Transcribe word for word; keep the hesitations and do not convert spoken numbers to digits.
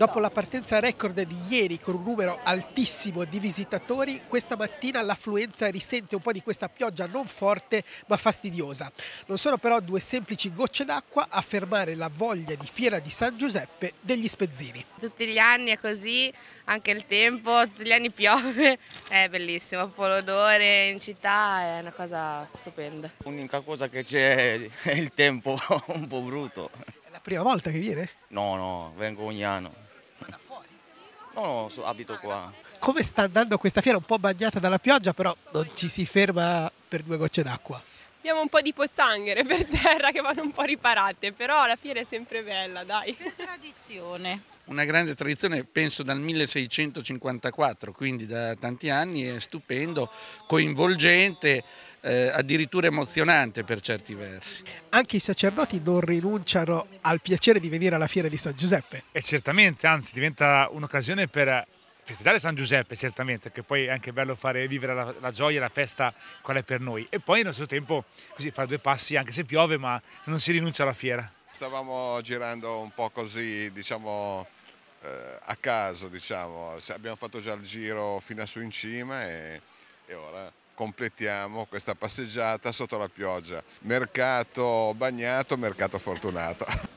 Dopo la partenza record di ieri con un numero altissimo di visitatori, questa mattina l'affluenza risente un po' di questa pioggia non forte ma fastidiosa. Non sono però due semplici gocce d'acqua a fermare la voglia di Fiera di San Giuseppe degli Spezzini. Tutti gli anni è così, anche il tempo, tutti gli anni piove, è bellissimo, poi l'odore in città è una cosa stupenda. L'unica cosa che c'è è il tempo un po' brutto. È la prima volta che viene? No, no, vengo ogni anno. Da fuori. No, no, so- abito qua. Come sta andando questa fiera? Un po' bagnata dalla pioggia, però non ci si ferma per due gocce d'acqua. Abbiamo un po' di pozzanghere per terra che vanno un po' riparate, però la fiera è sempre bella, dai. Che tradizione. Una grande tradizione, penso dal milleseicentocinquantaquattro, quindi da tanti anni, è stupendo, coinvolgente, eh, addirittura emozionante per certi versi. Anche i sacerdoti non rinunciano al piacere di venire alla Fiera di San Giuseppe. E certamente, anzi, diventa un'occasione per festeggiare San Giuseppe, certamente, che poi è anche bello fare vivere la, la gioia e la festa qual è per noi. E poi nello stesso tempo così fare due passi, anche se piove, ma non si rinuncia alla fiera. Stavamo girando un po' così, diciamo, eh, a caso, diciamo. Abbiamo fatto già il giro fino a su in cima e, e ora completiamo questa passeggiata sotto la pioggia. Mercato bagnato, mercato fortunato.